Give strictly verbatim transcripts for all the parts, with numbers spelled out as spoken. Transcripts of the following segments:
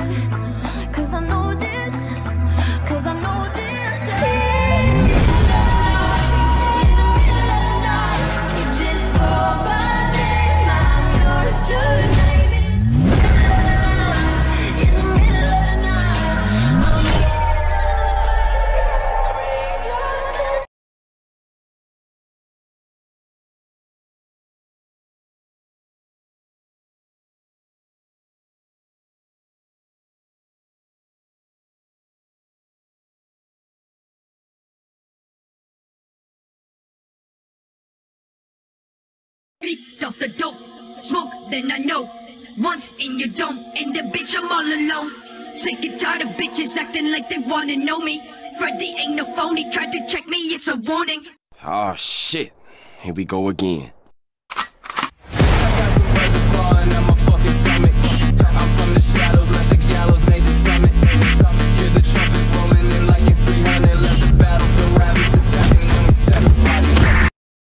Cause I know this, cause I know this. Picked off the dope, smoke, then I know. Once in your dome, and the bitch I'm all alone. Sick and tired of bitches acting like they wanna know me. Freddy ain't no phony, tried to check me, it's a warning. Oh shit, here we go again. I got some buzzes clawing on my fucking stomach. I'm from the shadows, let the gallows made the summit. Hear the trumpets rolling in like it's three hundred. Left the battle, the ravaged attacking, and we set the bodies up.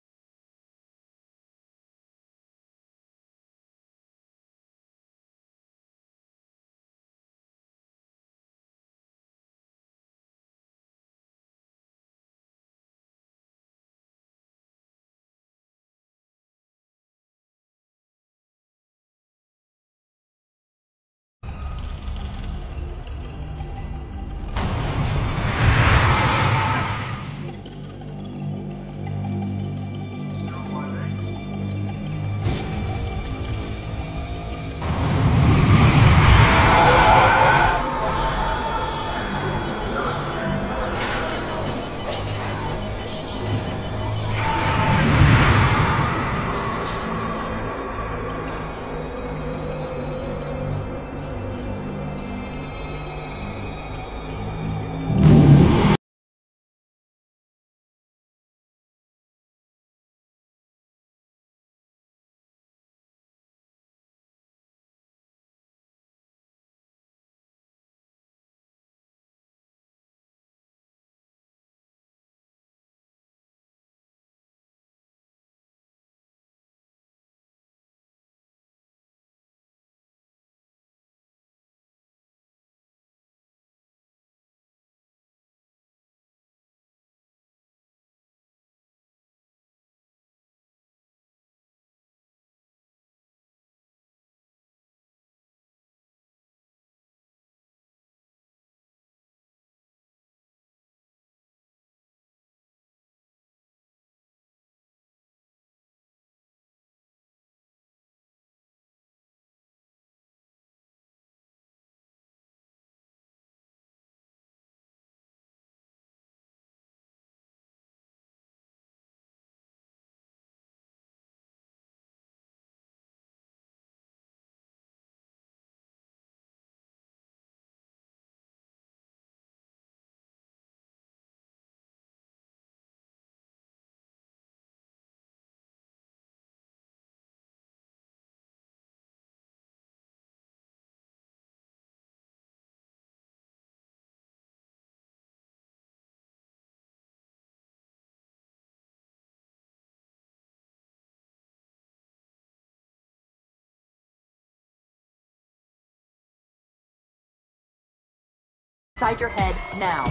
Inside your head now.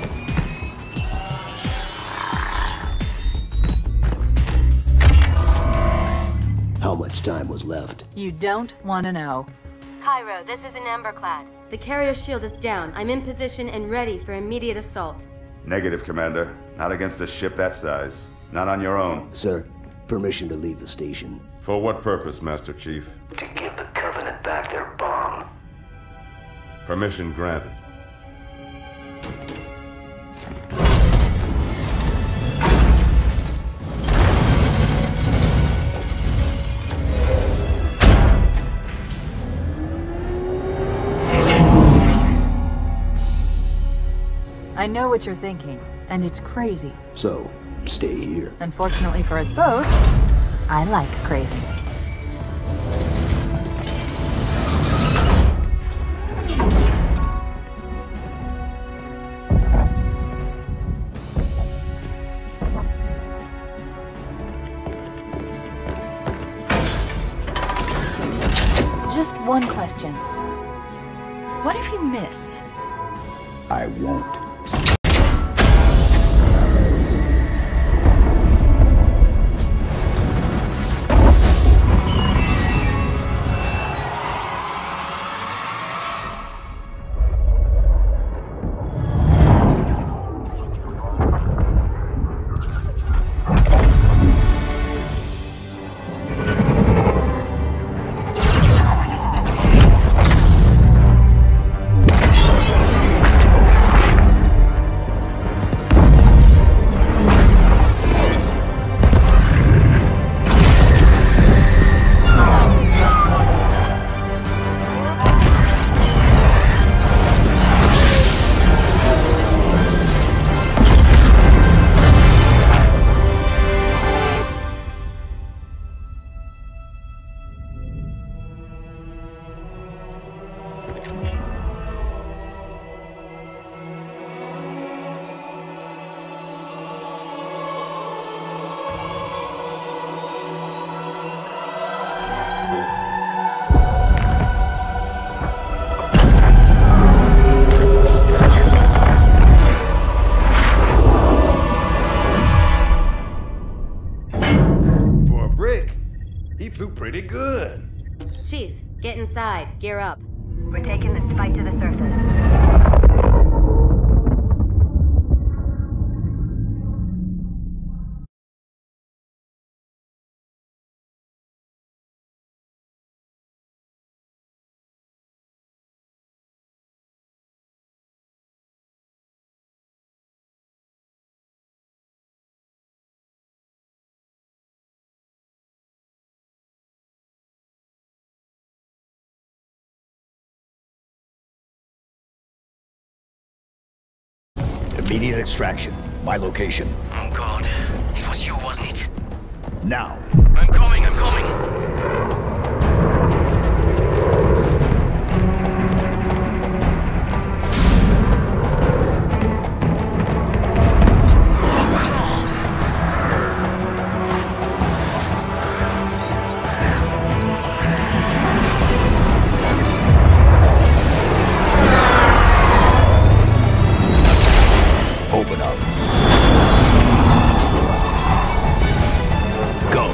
How much time was left? You don't want to know. Cairo, this is an Amberclad. The carrier shield is down. I'm in position and ready for immediate assault. Negative, Commander. Not against a ship that size. Not on your own. Sir, permission to leave the station. For what purpose, Master Chief? To give the Covenant back their bomb. Permission granted. I know what you're thinking, and it's crazy. So, stay here. Unfortunately for us both, I like crazy. Just one question. What if you miss? I won't. Pretty good. Chief, get inside. Gear up. We're taking this fight to the surface. Immediate extraction. My location. Oh god. It was you, wasn't it? Now. I'm coming, I'm coming! Oh, come on! Open up. Go.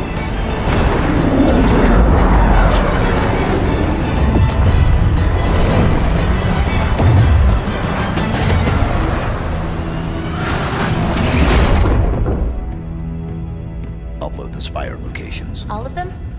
Upload the spire locations. All of them?